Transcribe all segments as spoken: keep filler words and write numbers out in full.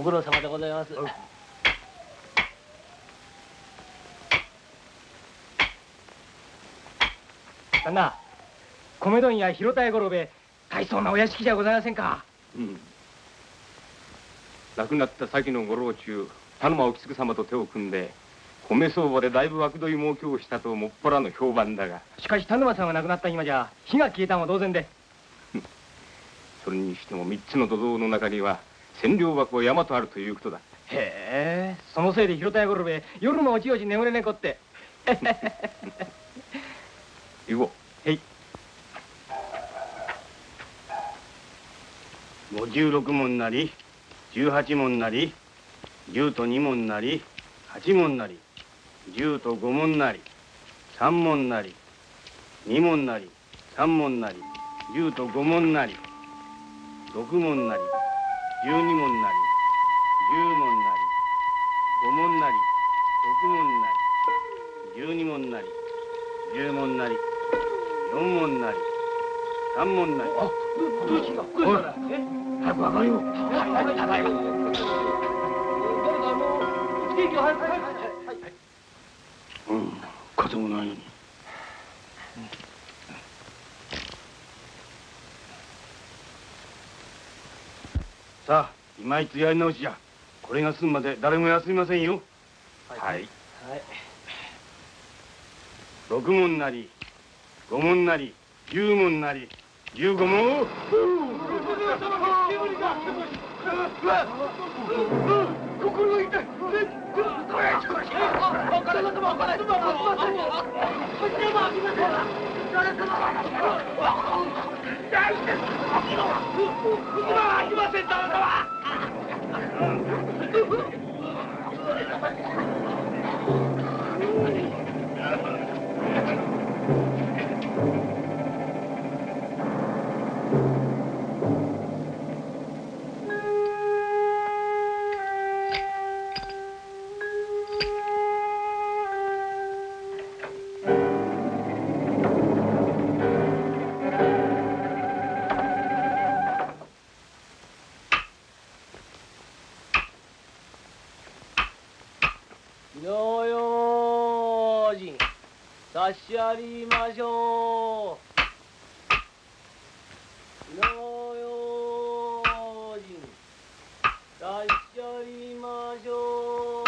ご苦労様でございます。旦那、米問屋広田屋五郎兵衛、大層なお屋敷じゃございませんか。 うん。亡くなった先のご老中田沼お菊様と手を組んで米相場でだいぶ悪どい儲けをしたともっぱらの評判だが、 しかし田沼さんが亡くなった今じゃ火が消えたも同然で。 それにしても三つの土蔵の中には千両箱は山とあるということだ。 へえ、そのせいで広田屋五郎兵衛、夜もおちおち眠れねこって。 行こう。 へい。 五十六文なり十八文なり十と二文なり八文なり十と五文なり三文なり二文なり三文なり十と五文なり六文なり十二文なり十文なり五文なり六文なり十二文なり十文なり四文なり三文なり。 あ、どうしよう。おい、早く上がるよ。はいはいはいはい。誰かもうケーキを早く早くはいはい。 うん、風もないのに。さあ、今いつやり直しじゃ。これが済むまで誰も休みませんよ。 はい。 はい。 六文なり、五文なり、十文なり、十五文。心が痛い。 火の用心、差し上りましょう。火の用心、差し上りましょう。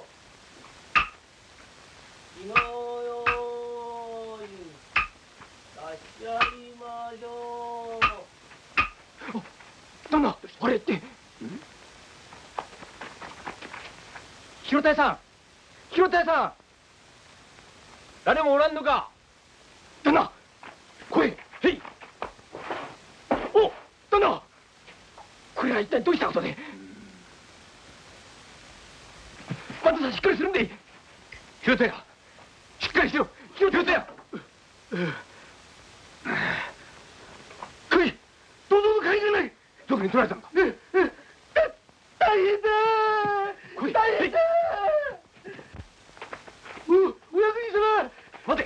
火の用心、差し上りましょう。旦那、あれって。広田屋さん、広田屋さん、誰もおらんのか。旦那、声、へい。お、旦那、これは一体どうしたことで。松田さん、しっかりするんで。広田屋、しっかりしろ。広田屋。鍵、銅像の鍵がない。どこに取られたのか。大変だ。大変だ。お、お役人様、待て。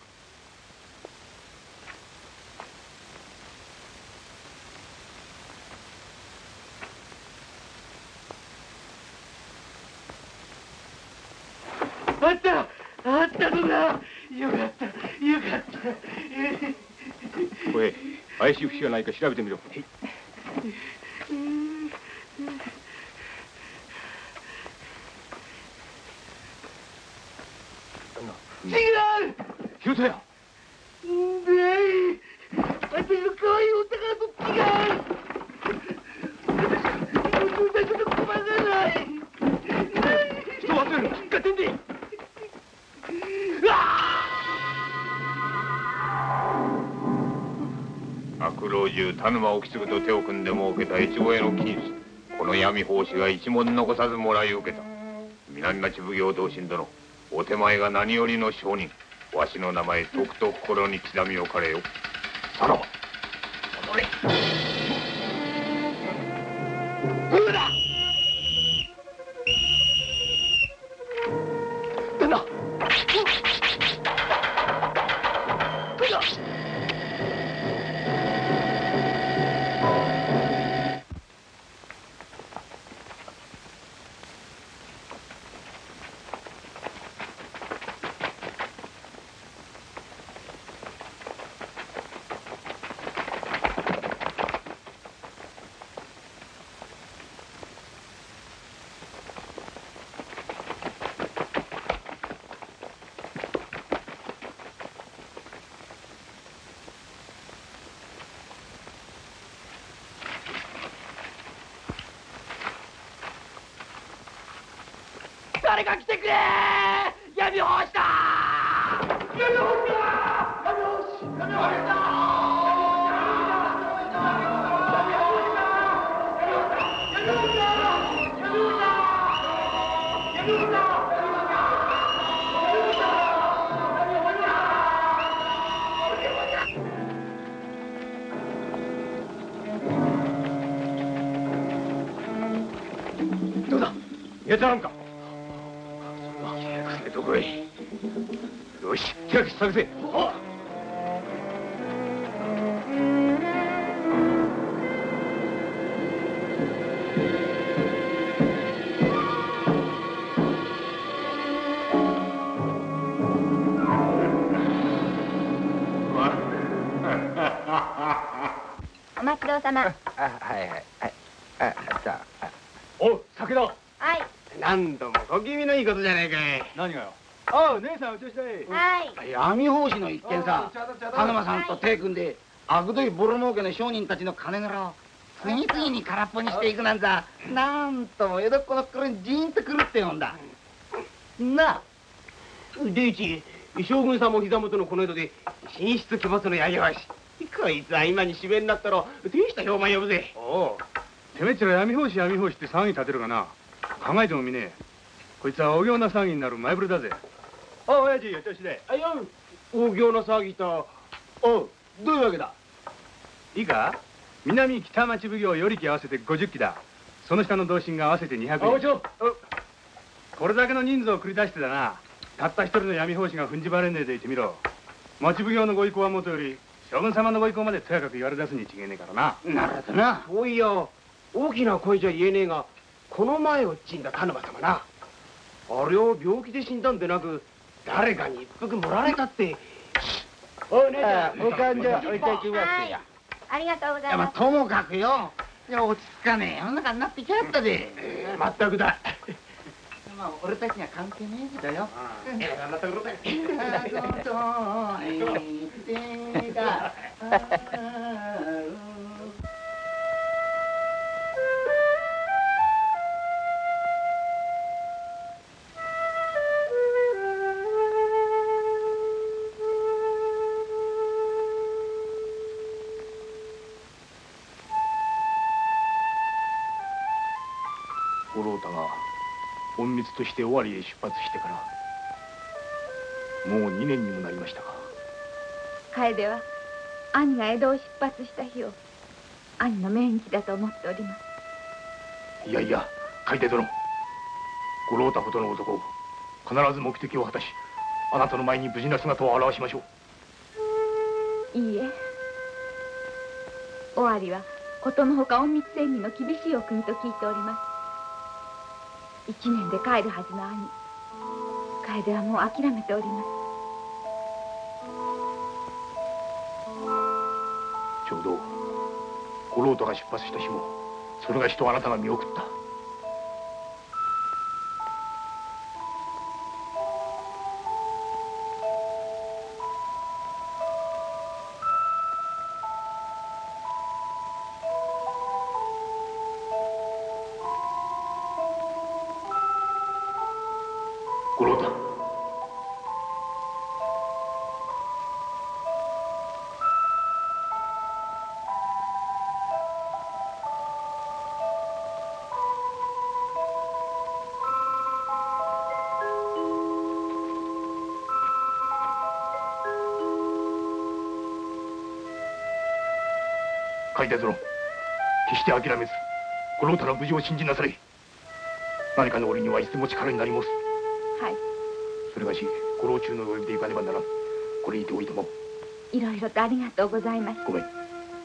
あった、あったのだ。よかった、よかった。 これ怪しい節がないか調べてみろ。 違う。 広田屋。 でい、私の可愛いお宝と違う。私だけの駒がない。 人忘れるの聞かってんで。 悪老中田沼お菊と手を組んで儲けた越後屋の金子、この闇奉仕が一文残さずもらい受けた。南町奉行同心殿、お手前が何よりの証人、わしの名前とくと心に刻み置かれよ。さらば戻れ。 うだ。旦那。 誰か来てくれ。闇法師だ。闇法師だ。闇法師。闇法師だ。 どうだ、逃げたのか。どこへ。よし、手分け探せ。 お待ちどうさま。 あ、はいはいはい。あ、さあ。 おう、酒だ。 はい。 何度も小気味のいいことじゃねえかい。 何がよ。ああ、姉さん、うちしたい。 はい。 闇法師の一件さ、田沼さんと手組んで、あくどいボロ儲けの商人たちの金蔵を次々に空っぽにしていくなんざ、なんとも江戸っ子の心にジーンとくるってもんだ。なあ。第一、将軍さんも膝元のこの江戸で、神出鬼没の闇法師。こいつは今に芝居になったら、手した評判呼ぶぜ。 おう、てめえっちら闇法師闇法師って騒ぎ立てるがな。考えてもみねえ。こいつは大行な騒ぎになる前触れだぜ。 ああ、親父、よ調子で。 あ、よ、大行な騒ぎと、おう、どういうわけだ。 いいか、南北町奉行与力合わせてごじゅっきだ。その下の同心が合わせてにひゃくにん。 あ、おちょ。 これだけの人数を繰り出してだな、たった一人の闇法師が踏んじばれねえで言ってみろ。町奉行のご意向はもとより、将軍様のご意向までとやかく言われ出すに違えねえからな。 なるほどな。おいや、大きな声じゃ言えねえが、この前を死んだ田沼様な。あれを病気で死んだんでなく、誰かに一服盛られたって。 おい、姉ちゃん。 お勘定置いてきますよ。 ありがとうございまあ、 ます。 ともかくよ。いや、落ち着かねえ世の中になってきやったで。まったくだ。まあ、俺たちには関係ねえけどよ。あなたうろたい。 五郎太が隠密として尾張へ出発してからもうにねんにもなりましたか。 楓は兄が江戸を出発した日を兄の命日だと思っております。 いやいや、楓殿、五郎太ほどの男、必ず目的を果たし、あなたの前に無事な姿を現しましょいいえ、尾張はことのほか隠密戦議の厳しいお国と聞いております。一年で帰るはずの兄、楓はもう諦めております。 ちょうど五郎太が出発した日もそれがしとあなたが見送った。五郎太、楓殿、決して諦めず五郎太の無事を信じなされ。何かの折にはいつでも力になります。 はい、 それがしご老中のお呼びで行かねばならん。これにておいとも。 いろいろとありがとうございます。 ごめん。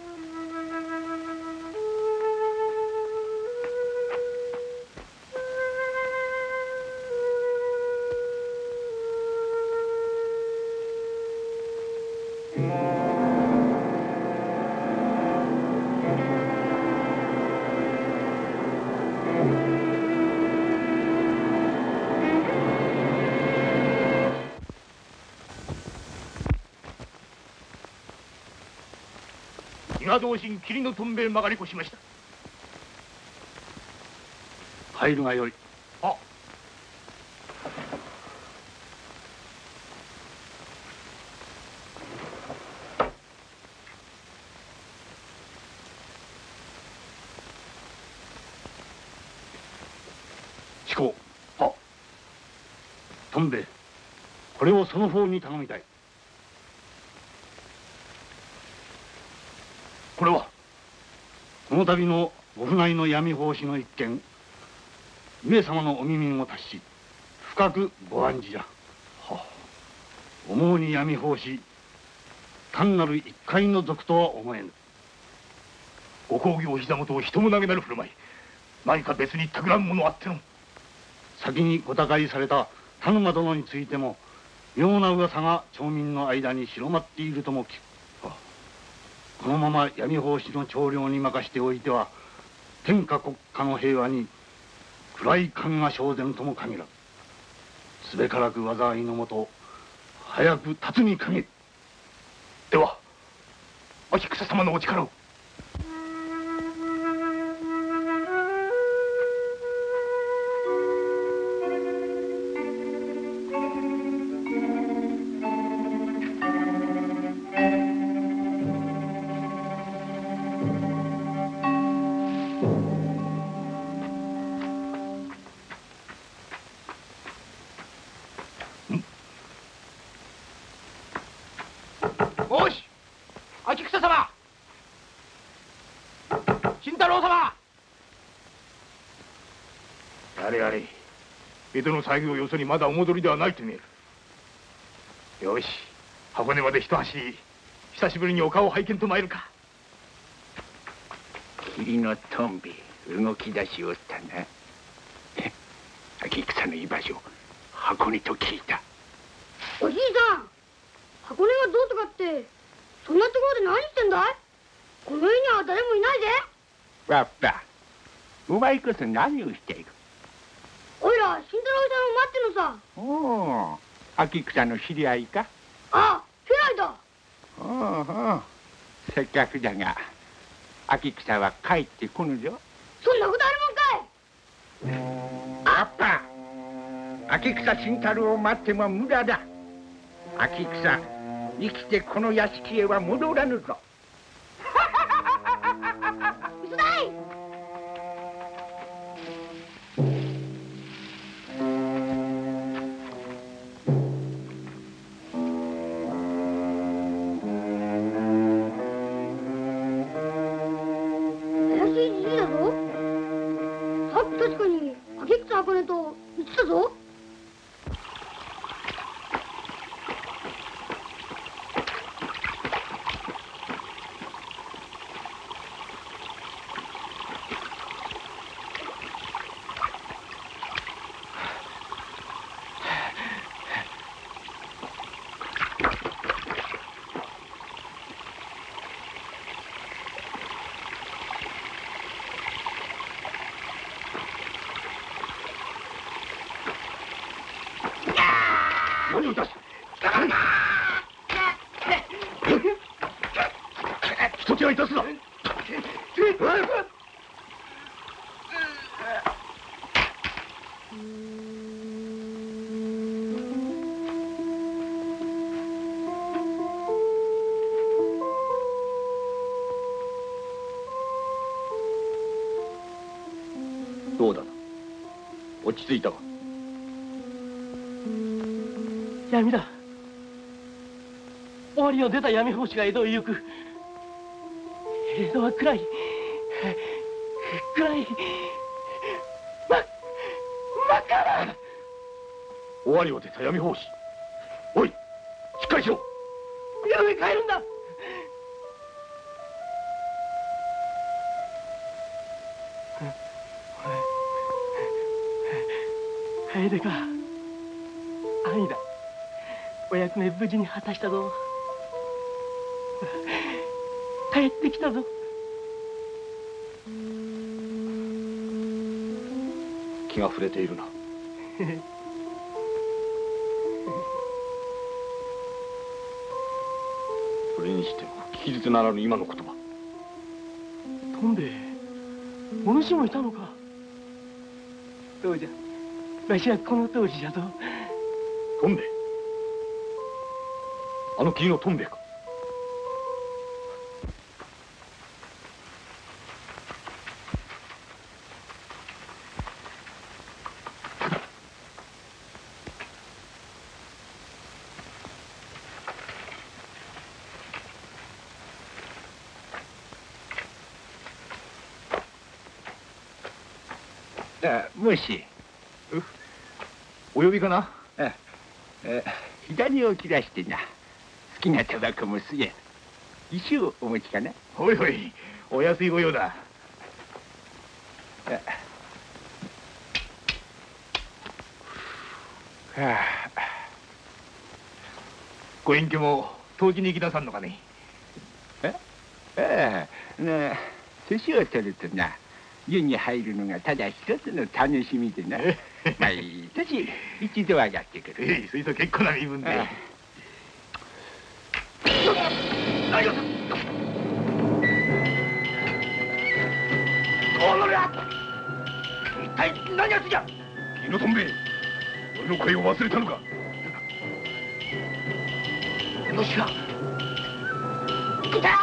今同心霧のとんべい曲がり越しました。入るがよい。あ、 志功。は。とんべえ、これをその方に頼みたい。これはこの度のご不内の闇奉仕の一件、上様のお耳にも達し深くご案じじゃ。はあ、思うに闇奉仕単なる一介の賊とは思えぬ。ご公儀お膝元を人も投げなる振る舞い、何か別に企むものあっての。先にご他界された田沼殿についても妙な噂が町民の間に広まっているとも聞く。このまま闇奉仕の長領に任しておいては天下国家の平和に暗い影が生ぜんとも限らず、すべからく災いのもと早く立つに限る。では秋草様のお力を。 おし、秋草様、新太郎様。 やれやれ、江戸の騒ぎをよそにまだお戻りではないと見える。よし、箱根まで一走り、久しぶりにお顔を拝見と参るか。 霧のトンビ動き出しおったな。秋草の居場所箱根と聞いた。 おじいさん、箱根がどうとかってそんなところで何してんだい？この家には誰もいないぜ。 わっぱ、お前こそ何をしている？ おいら新太郎さんを待ってのさ。 おお、秋草の知り合いか？ ああ、家来だ。 おうおう、せっかくだが秋草は帰ってこぬぞ。 そんなことあるもんかい。 わっぱ、秋草新太郎を待っても無駄だ。秋草、生きてこの屋敷へは戻らぬぞ。 嘘だい。怪しいじじいだぞ。さっき確かに秋草箱根と言ってたぞ。 何を出す。人違い出すな。 どうだな、落ち着いたか？ 闇だ。終わりを出た闇奉仕が江戸へ行く。江戸は暗い暗いま真っ赤だ。 終わりを出た闇奉仕。おい、しっかりしろ。 夜へ帰るんだ。楓か、愛だ。お役目無事に果たしたぞ。帰ってきたぞ。 気が触れているな。それにしても聞き捨てならぬ今の言葉。 とんべえ、お主もいたのか。どうじゃ、 わしはこの通りじゃぞ。 トンベ、あの霧のトンベか。 あ、もしお呼びかな。 ああ左を切らしてな、好きなタバコも吸え。石をお持ちかな。 おいおい、お安いご用だ。 あはあ、 ご隠居も当時に行きなさんのかね。 ああ、なあ、年を取るとな、湯に入るのがただ一つの楽しみでな。毎年一度上がってくる。 ええ、そいつは結構な身分で。 ああ、 何がおのりゃ、一体何やつじゃ。君のトンベ、俺の声を忘れたのか。のしかいた。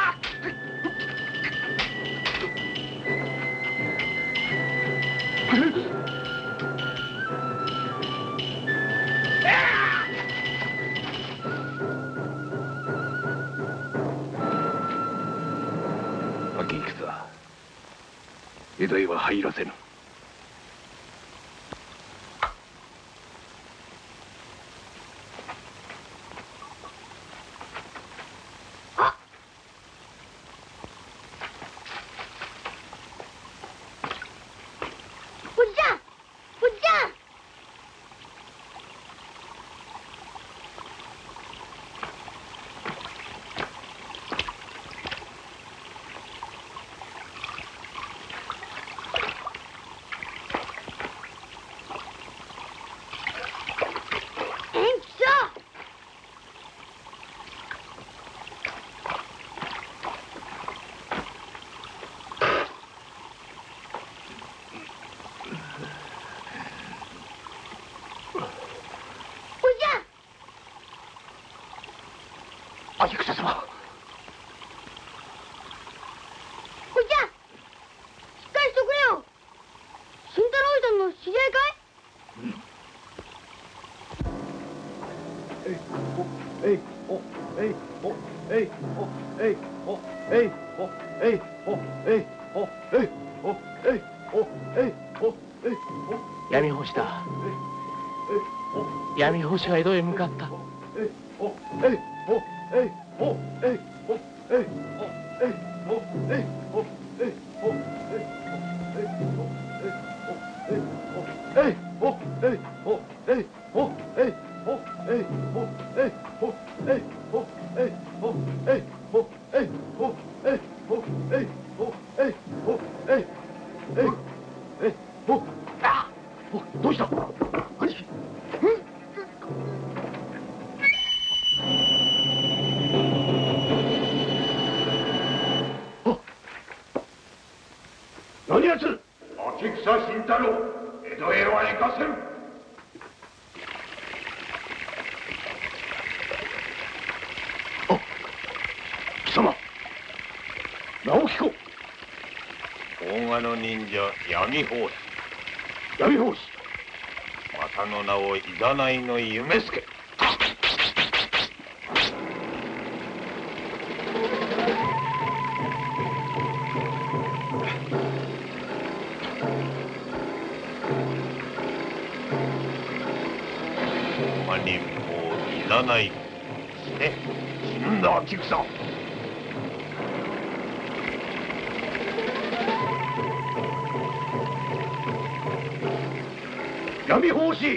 秋戦、江戸へは入らせぬ。 おじちゃん、おじちゃん。 秋草様。 おじちゃん、しっかりしとくれよ。慎太郎さんの知り合いかい？ えいおえいおえいおえいおえいおえいおえいおえいおえいおえいおえいお闇星だ。闇星が江戸へ向かった。 えいおえいおえいおえいおえいおえいおえいおえいおえいえいおえいおえいおえいおえいおえいおえいおえいおえいおえいおえいおえいおえいおえいえいえいおあおどうした兄貴。何やつ。秋草慎太郎、江戸へは行かせる。あ、貴様直樹子。 大賀の忍者闇法師。 闇法師。 またの名をいざないの夢助。忍法いざないして死んだ秋草。 闇法師。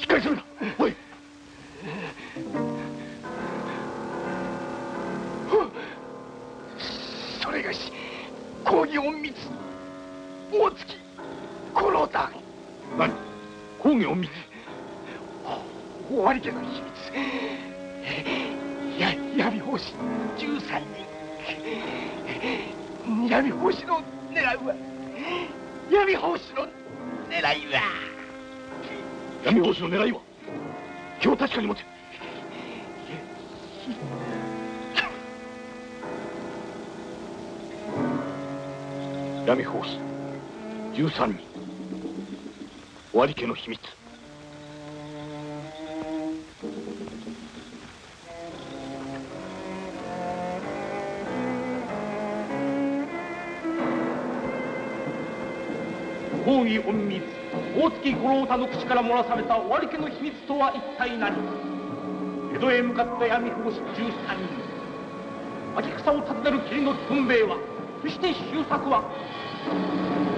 しっかりするんだ。おい。 それがし公儀隠密大月五郎太。 何？公儀隠密？ 尾張家の秘密。や闇法師じゅうさんにん。闇法師の狙いは闇法師の狙いは闇法師の狙いは今日確かに持て。闇法師じゅうさんにん、尾張家の秘密。 公儀隠密大月五郎太の口から漏らされた尾張家の秘密とは一体何？江戸へ向かった闇法師じゅうさんにん、秋草を訪ねる霧の軍兵衛は、そして周作は